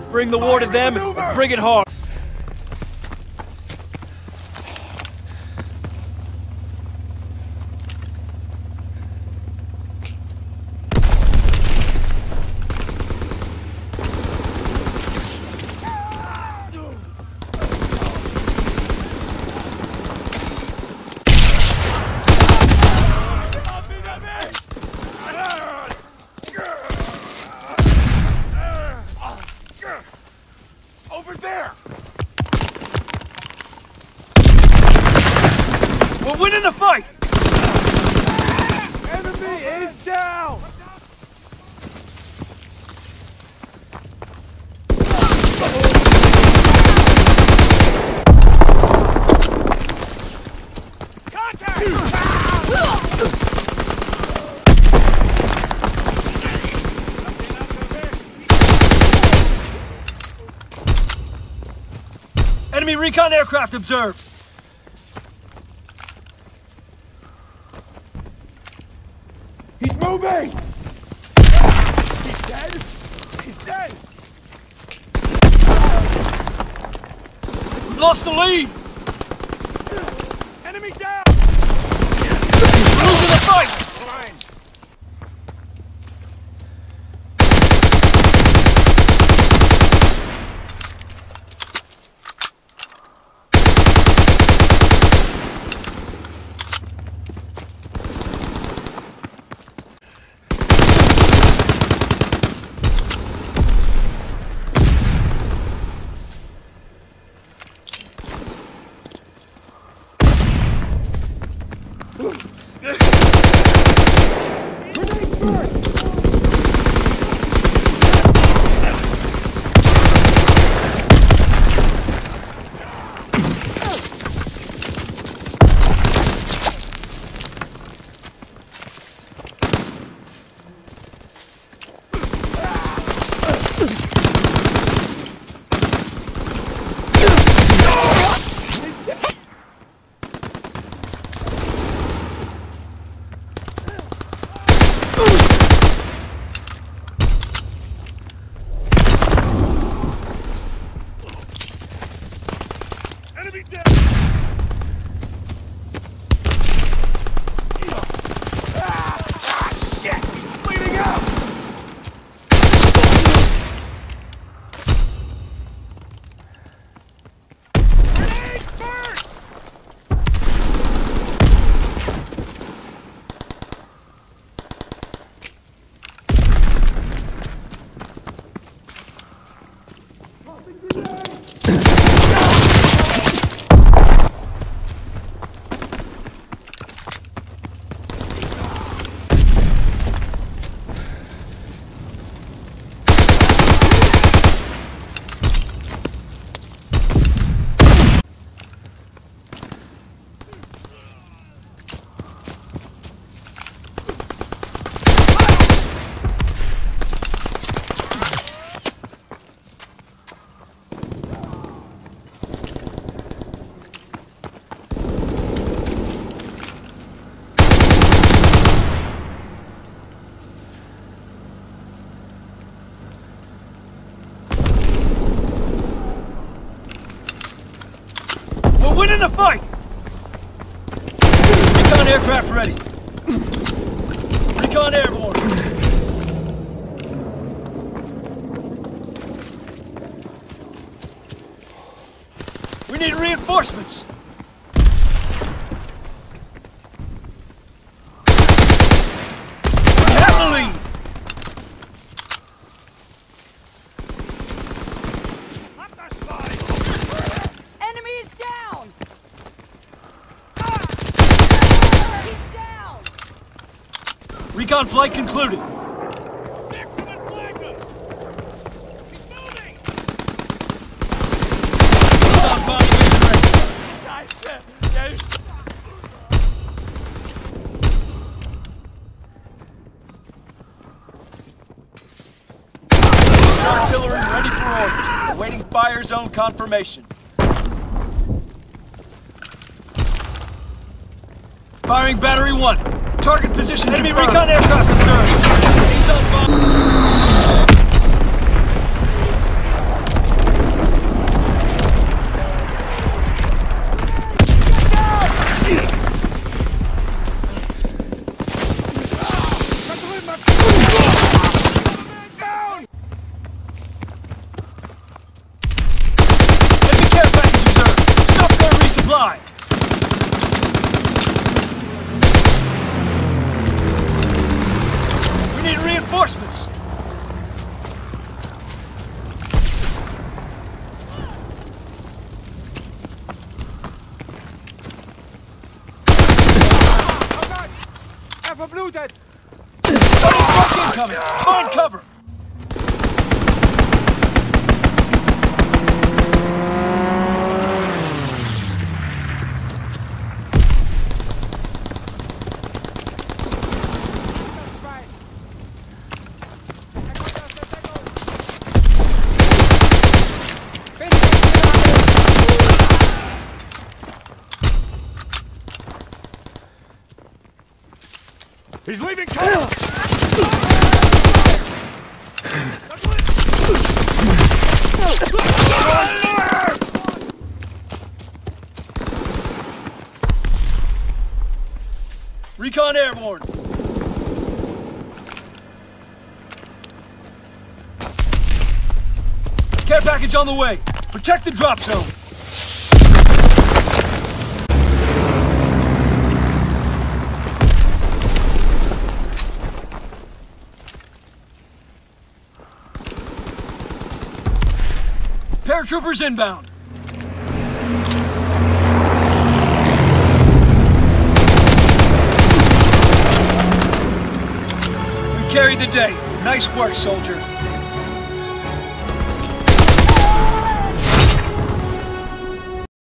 Bring the war to them and bring it hard. Over there! We're winning the fight! Enemy is down! Enemy recon aircraft observed! He's moving! He's dead? He's dead! We've lost the lead! Enemy down! We're losing the fight! Fine. Enemy down! Shit! He's bleeding out! Grenade first! We're winning the fight! Recon aircraft ready. Recon airborne. We need reinforcements! We have the lead! Enemy is down! He's down! Recon flight concluded. Excellent flanker! He's moving! Recon bombing mission ready. Scheiße! Der ist... Artillery ready for orders. Awaiting fire zone confirmation. Firing battery 1. Target position. Enemy recon aircraft observed. He's on bomb. pursuits. Have a blue dead! Truck incoming! Find cover! He's leaving cover! Recon airborne. Care package on the way. Protect the drop zone. Paratroopers inbound. We carried the day. Nice work, soldier.